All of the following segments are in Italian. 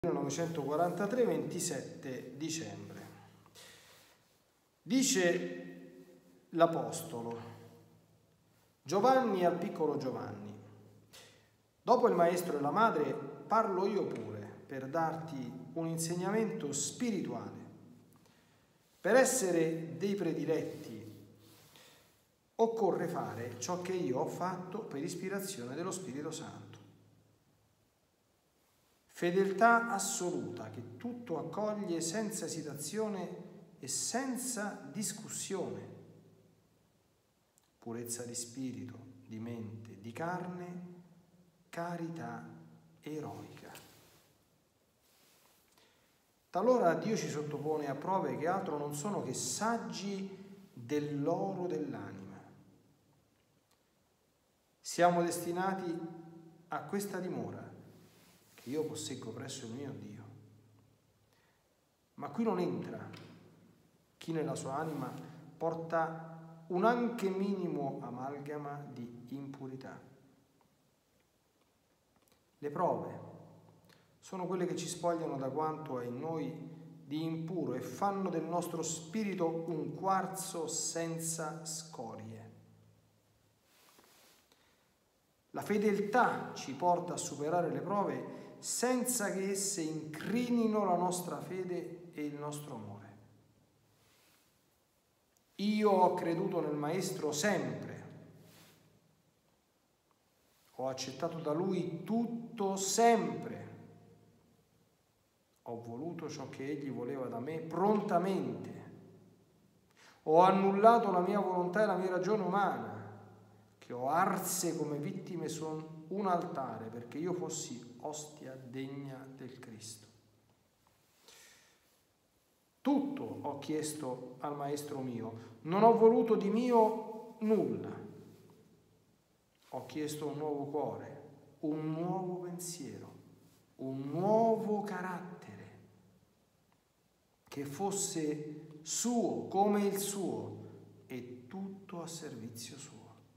1943, 27 dicembre. Dice l'Apostolo Giovanni al piccolo Giovanni: dopo il maestro e la madre parlo io pure per darti un insegnamento spirituale. Per essere dei prediletti occorre fare ciò che io ho fatto per ispirazione dello Spirito Santo. Fedeltà assoluta che tutto accoglie senza esitazione e senza discussione. Purezza di spirito, di mente, di carne, carità eroica. Talora Dio ci sottopone a prove che altro non sono che saggi dell'oro dell'anima. Siamo destinati a questa dimora che io posseggo presso il mio Dio. Ma qui non entra chi nella sua anima porta un anche minimo amalgama di impurità. Le prove sono quelle che ci spogliano da quanto è in noi di impuro e fanno del nostro spirito un quarzo senza scorie. La fedeltà ci porta a superare le prove senza che esse incrinino la nostra fede e il nostro amore. Io ho creduto nel Maestro sempre. Ho accettato da Lui tutto sempre. Ho voluto ciò che Egli voleva da me prontamente. Ho annullato la mia volontà e la mia ragione umana, che ho arse come vittime su un altare perché io fossi ostia degna del Cristo. Tutto ho chiesto al Maestro mio, non ho voluto di mio nulla. Ho chiesto un nuovo cuore, un nuovo pensiero, un nuovo carattere, che fosse suo come il suo e tutto a servizio suo.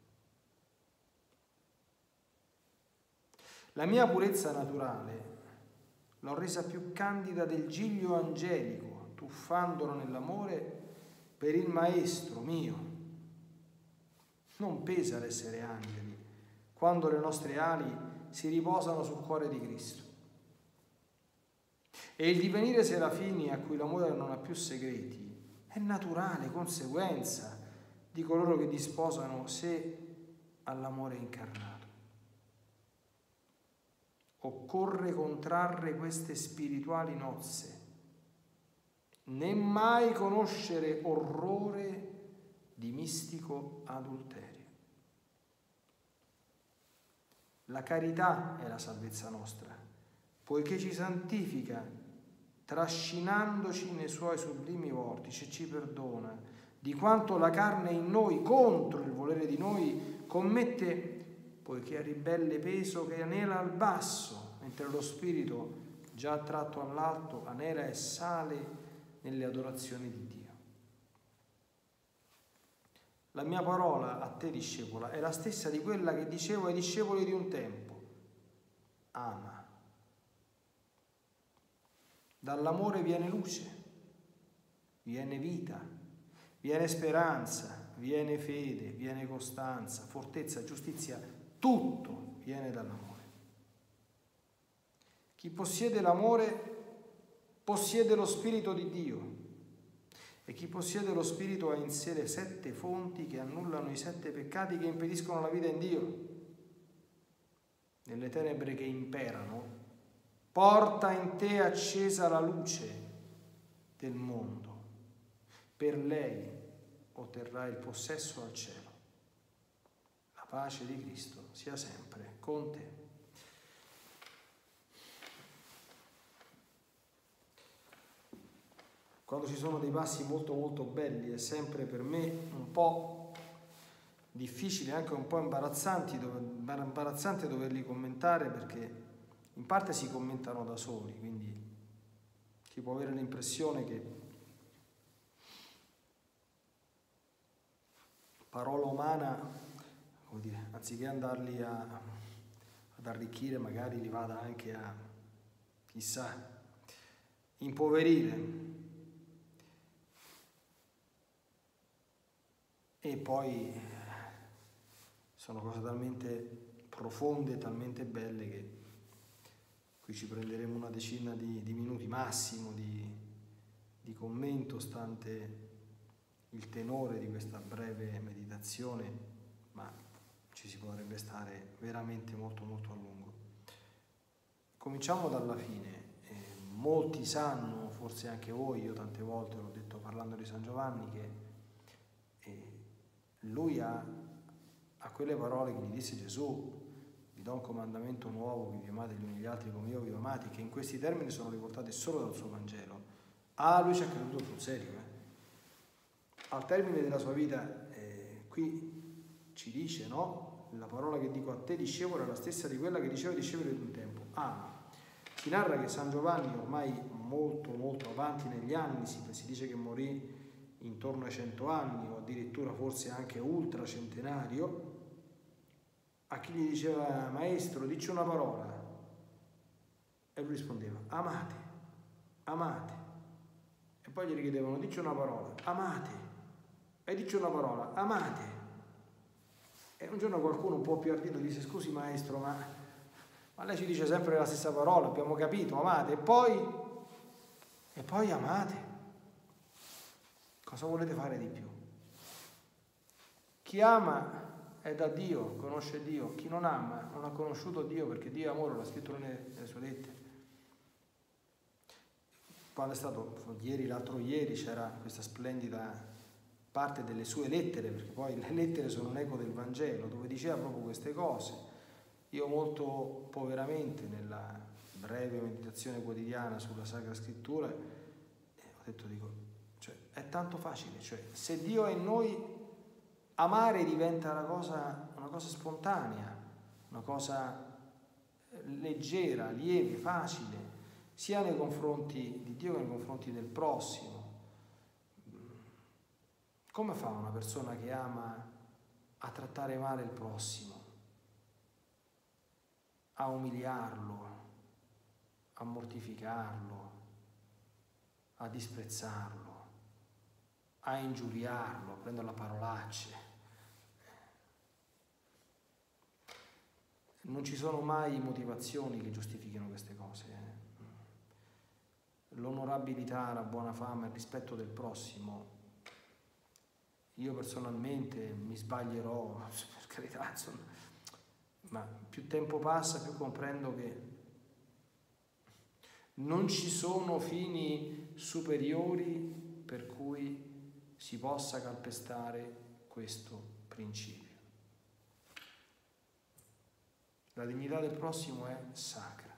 La mia purezza naturale l'ho resa più candida del giglio angelico, tuffandolo nell'amore per il Maestro mio. Non pesa l'essere angeli quando le nostre ali si riposano sul cuore di Cristo. E il divenire serafini a cui l'amore non ha più segreti è naturale conseguenza di coloro che disposano sé all'amore incarnato. Occorre contrarre queste spirituali nozze, né mai conoscere orrore di mistico adulterio. La carità è la salvezza nostra, poiché ci santifica, trascinandoci nei suoi sublimi vortici, e ci perdona di quanto la carne in noi, contro il volere di noi, commette, poiché ha ribelle peso che anela al basso, mentre lo spirito, già attratto all'alto, anela e sale nelle adorazioni di Dio. La mia parola a te, discepola, è la stessa di quella che dicevo ai discepoli di un tempo: ama. Dall'amore viene luce, viene vita, viene speranza, viene fede, viene costanza, fortezza, giustizia. Tutto viene dall'amore. Chi possiede l'amore possiede lo Spirito di Dio, e chi possiede lo Spirito ha in sé le 7 fonti che annullano i 7 peccati che impediscono la vita in Dio. Nelle tenebre che imperano, porta in te accesa la luce del mondo. Per lei otterrai il possesso al cielo. La pace di Cristo sia sempre con te. Quando ci sono dei passi molto molto belli è sempre per me un po' difficile, anche un po' imbarazzante doverli commentare, perché in parte si commentano da soli, quindi si può avere l'impressione che parola umana, come dire, anziché andarli ad arricchire, magari li vada anche a, chissà, impoverire. E poi sono cose talmente profonde, talmente belle che qui ci prenderemo una decina di minuti massimo di commento, stante il tenore di questa breve meditazione, ma ci si potrebbe stare veramente molto molto a lungo. Cominciamo dalla fine. Molti sanno, forse anche voi, io tante volte l'ho detto parlando di San Giovanni, che lui a quelle parole che gli disse Gesù: vi do un comandamento nuovo, che vi amate gli uni gli altri come io vi ho amati, che in questi termini sono riportate solo dal suo Vangelo. Lui ci ha creduto sul serio. Al termine della sua vita, qui ci dice, no? La parola che dico a te, discepolo, è la stessa di quella che diceva ai discepoli di un tempo. Si narra che San Giovanni, ormai molto molto avanti negli anni, si dice che morì intorno ai 100 anni, o addirittura forse anche ultracentenario, a chi gli diceva: maestro, dici una parola, e lui rispondeva: amate, amate. E poi gli richiedevano: dici una parola, amate, e dici una parola, amate. E un giorno qualcuno un po' più ardito disse: scusi maestro, ma lei ci dice sempre la stessa parola, abbiamo capito, amate, e poi amate. Cosa volete fare di più? Chi ama è da Dio, conosce Dio. Chi non ama non ha conosciuto Dio, perché Dio è amore, l'ha scritto nelle sue lettere. Quando è stato ieri, l'altro ieri, c'era questa splendida parte delle sue lettere, perché poi le lettere sono un eco del Vangelo, dove diceva proprio queste cose. Io molto poveramente, nella breve meditazione quotidiana sulla Sacra Scrittura, ho detto, cioè, è tanto facile, cioè, se Dio è in noi, amare diventa una cosa spontanea, una cosa leggera, lieve, facile, sia nei confronti di Dio che nei confronti del prossimo. Come fa una persona che ama a trattare male il prossimo, a umiliarlo, a mortificarlo, a disprezzarlo, a ingiuriarlo, a prenderlo a parolacce? Non ci sono mai motivazioni che giustifichino queste cose. L'onorabilità, la buona fama, il rispetto del prossimo. Io personalmente mi sbaglierò, per carità, insomma, ma più tempo passa, più comprendo che non ci sono fini superiori per cui si possa calpestare questo principio. La dignità del prossimo è sacra,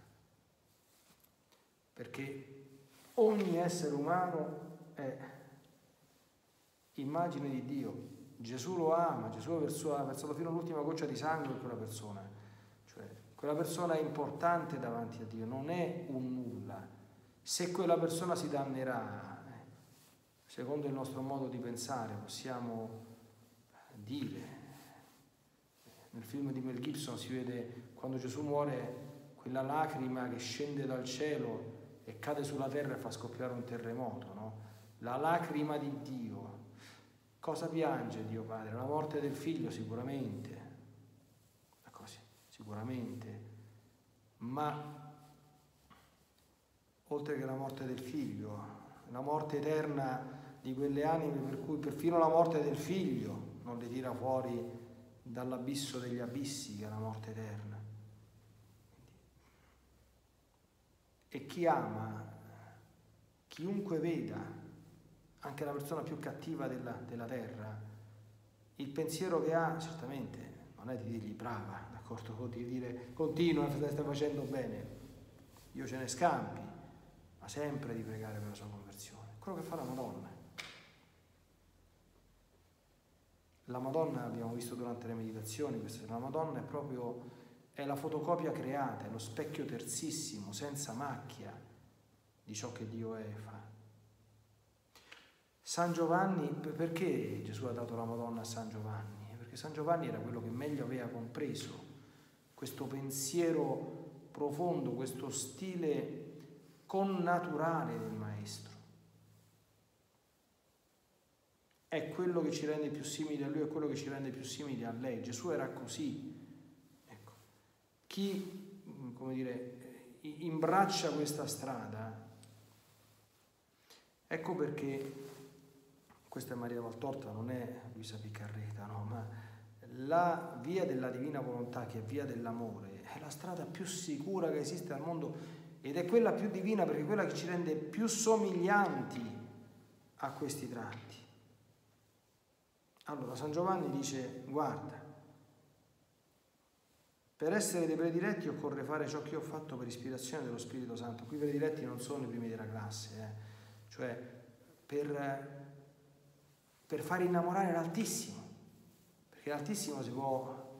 perché ogni essere umano è immagine di Dio. Gesù lo ama, Gesù ha versato fino all'ultima goccia di sangue per quella persona. Cioè, quella persona è importante davanti a Dio, non è un nulla. Se quella persona si dannerà, secondo il nostro modo di pensare, possiamo dire, nel film di Mel Gibson si vede quando Gesù muore, quella lacrima che scende dal cielo e cade sulla terra e fa scoppiare un terremoto, no? La lacrima di Dio. Cosa piange Dio Padre? La morte del figlio sicuramente, così, sicuramente, ma oltre che la morte del figlio, la morte eterna di quelle anime per cui perfino la morte del figlio non le tira fuori dall'abisso degli abissi, che è la morte eterna. E chi ama, chiunque veda, anche la persona più cattiva della terra, il pensiero che ha certamente non è di dirgli brava, d'accordo, o di dire continua, stai facendo bene, io ce ne scampi, ma sempre di pregare per la sua conversione. Quello che fa la Madonna. La Madonna, abbiamo visto durante le meditazioni, la Madonna è la fotocopia creata, è lo specchio terzissimo, senza macchia, di ciò che Dio è e fa. San Giovanni, perché Gesù ha dato la Madonna a San Giovanni? Perché San Giovanni era quello che meglio aveva compreso questo pensiero profondo, questo stile connaturale del Maestro. È quello che ci rende più simili a Lui, è quello che ci rende più simili a lei. Gesù era così. Ecco. Chi, come dire, imbraccia questa strada, ecco perché, questa è Maria Valtorta, non è Luisa Piccarreta, no, ma la via della divina volontà, che è via dell'amore, è la strada più sicura che esiste al mondo ed è quella più divina perché è quella che ci rende più somiglianti a questi tratti. Allora San Giovanni dice: guarda, per essere dei prediletti occorre fare ciò che io ho fatto per ispirazione dello Spirito Santo. Qui i prediletti non sono i primi della classe, cioè per fare innamorare l'Altissimo, perché l'Altissimo si può,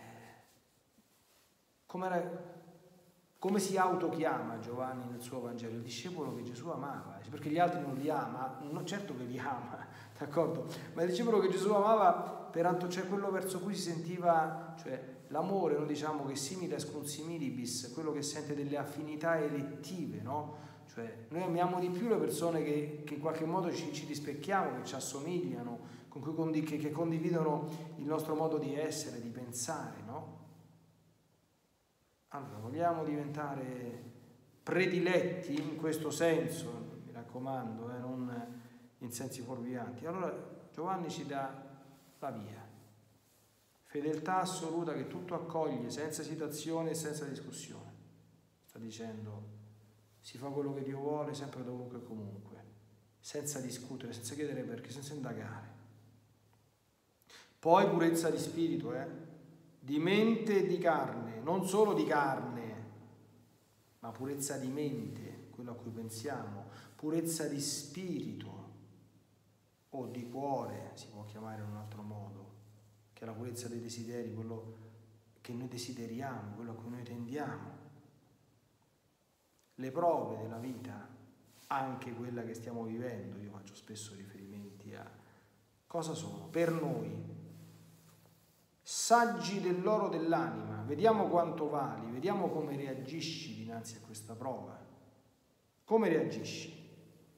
come si autochiama Giovanni nel suo Vangelo? Il discepolo che Gesù amava, perché gli altri non li ama, certo che li ama, d'accordo? Ma il discepolo che Gesù amava, peraltro c'è quello verso cui si sentiva, cioè l'amore, noi diciamo che similes cum similibus, quello che sente delle affinità elettive, no? Cioè noi amiamo di più le persone che in qualche modo ci rispecchiamo, che ci assomigliano, con cui che condividono il nostro modo di essere, di pensare, no? Allora, vogliamo diventare prediletti in questo senso, mi raccomando, non in sensi fuorvianti. Allora Giovanni ci dà la via. Fedeltà assoluta che tutto accoglie, senza esitazione e senza discussione. Sta dicendo: si fa quello che Dio vuole, sempre, dovunque e comunque, senza discutere, senza chiedere perché, senza indagare. Poi purezza di spirito, di mente e di carne, non solo di carne, ma purezza di mente, quello a cui pensiamo, purezza di spirito o di cuore, si può chiamare in un altro modo, che è la purezza dei desideri, quello che noi desideriamo, quello a cui noi tendiamo. Le prove della vita, anche quella che stiamo vivendo, io faccio spesso riferimenti a cosa sono per noi? Saggi dell'oro dell'anima, vediamo quanto vali, vediamo come reagisci dinanzi a questa prova. Come reagisci?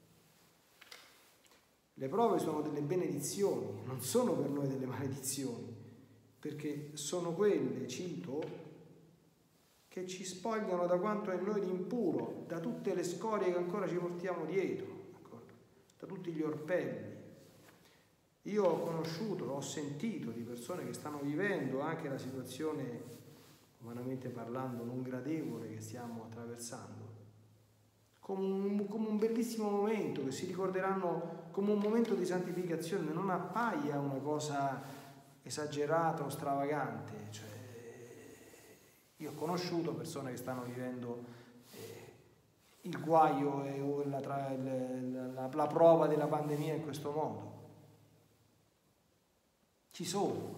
Le prove sono delle benedizioni, non sono per noi delle maledizioni, perché sono quelle, cito, che ci spogliano da quanto è in noi di impuro, da tutte le scorie che ancora ci portiamo dietro, d'accordo? Da tutti gli orpelli. Io ho conosciuto, ho sentito di persone che stanno vivendo anche la situazione, umanamente parlando, non gradevole che stiamo attraversando, come un bellissimo momento, che si ricorderanno come un momento di santificazione, non appaia una cosa esagerata o stravagante. Cioè, io ho conosciuto persone che stanno vivendo il guaio o la prova della pandemia in questo modo. Ci sono.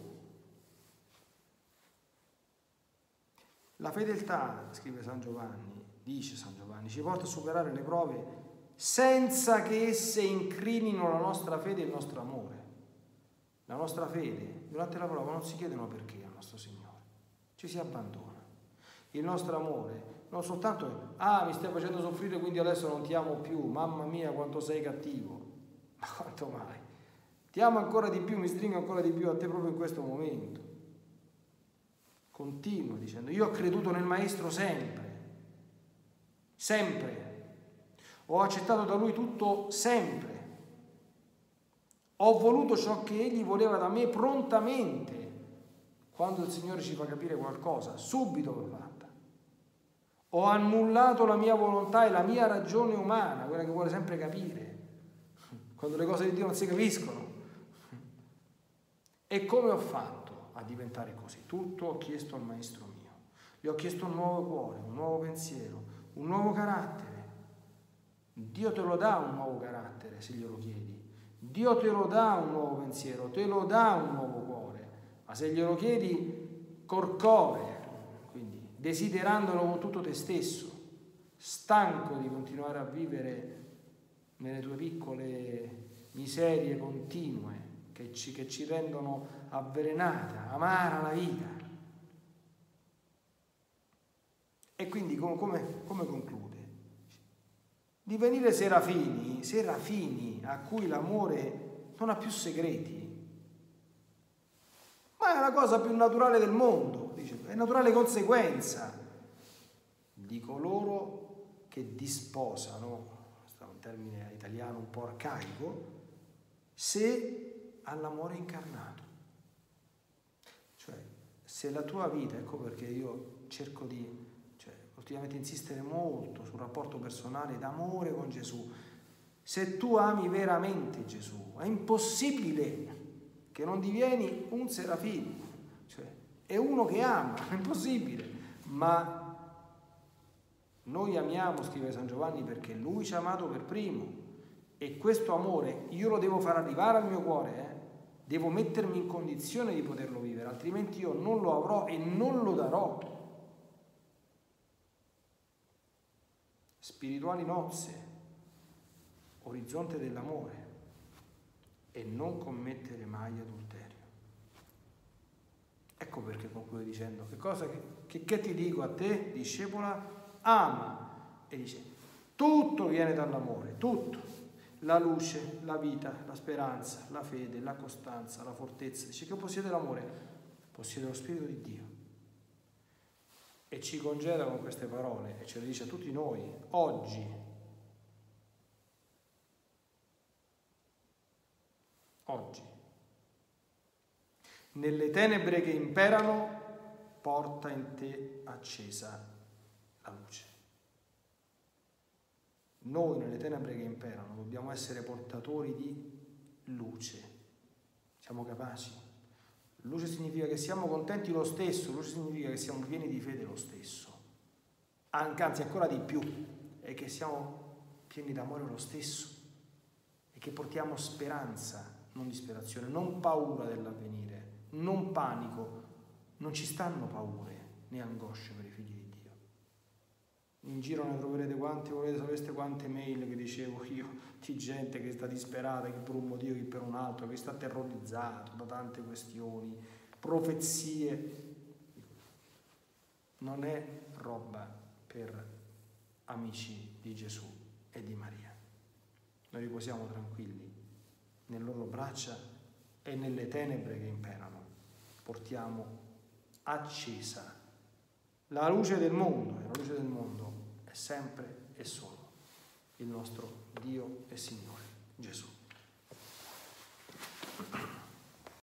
La fedeltà, scrive San Giovanni, dice San Giovanni, ci porta a superare le prove senza che esse incrinino la nostra fede e il nostro amore. La nostra fede, durante la prova non si chiedono perché al nostro Signore, ci si abbandona. Il nostro amore, non soltanto, mi stai facendo soffrire quindi adesso non ti amo più, mamma mia quanto sei cattivo, ma quanto mai? Ti amo ancora di più, mi stringo ancora di più a te proprio in questo momento. Continua dicendo: io ho creduto nel Maestro sempre, sempre. Ho accettato da Lui tutto sempre. Ho voluto ciò che Egli voleva da me prontamente. Quando il Signore ci fa capire qualcosa, subito l'ho fatta. Ho annullato la mia volontà e la mia ragione umana, quella che vuole sempre capire, quando le cose di Dio non si capiscono. E come ho fatto a diventare così? Tutto ho chiesto al Maestro mio. Gli ho chiesto un nuovo cuore, un nuovo pensiero, un nuovo carattere. Dio te lo dà un nuovo carattere se glielo chiedi. Dio te lo dà un nuovo pensiero, te lo dà un nuovo cuore. Ma se glielo chiedi col cuore, quindi desiderandolo con tutto te stesso, stanco di continuare a vivere nelle tue piccole miserie continue, che ci rendono avvelenata, amara la vita. E quindi come conclude? divenire serafini a cui l'amore non ha più segreti, ma è la cosa più naturale del mondo, dice, è naturale conseguenza di coloro che disposano, questo è un termine italiano un po' arcaico, se all'amore incarnato. Cioè, se la tua vita, ecco perché io cerco di ultimamente insistere molto sul rapporto personale d'amore con Gesù. Se tu ami veramente Gesù, è impossibile che non divieni un serafino, cioè è uno che ama, è impossibile, ma noi amiamo, scrive San Giovanni, perché Lui ci ha amato per primo, e questo amore io lo devo far arrivare al mio cuore, devo mettermi in condizione di poterlo vivere, altrimenti io non lo avrò e non lo darò. Spirituali nozze, orizzonte dell'amore, e non commettere mai adulterio. Ecco perché conclude dicendo, che ti dico a te, discepola, ama. E dice, tutto viene dall'amore, tutto. La luce, la vita, la speranza, la fede, la costanza, la fortezza. Dice che possiede l'amore, possiede lo Spirito di Dio. E ci congeda con queste parole e ce le dice a tutti noi oggi. Nelle tenebre che imperano, porta in te accesa la luce. Noi nelle tenebre che imperano dobbiamo essere portatori di luce. Siamo capaci? Luce significa che siamo contenti lo stesso, luce significa che siamo pieni di fede lo stesso, anzi ancora di più, è che siamo pieni d'amore lo stesso e che portiamo speranza, non disperazione, non paura dell'avvenire, non panico, non ci stanno paure né angosce per i figli di Dio. In giro ne troverete quante volete, sapeste quante mail che dicevo io di gente che sta disperata, chi per un motivo, chi per un altro, che sta terrorizzato da tante questioni, profezie. Non è roba per amici di Gesù e di Maria. Noi riposiamo tranquilli nelle loro braccia e nelle tenebre che imperano portiamo accesa la luce del mondo, e la luce del mondo è sempre e solo il nostro Dio e Signore Gesù.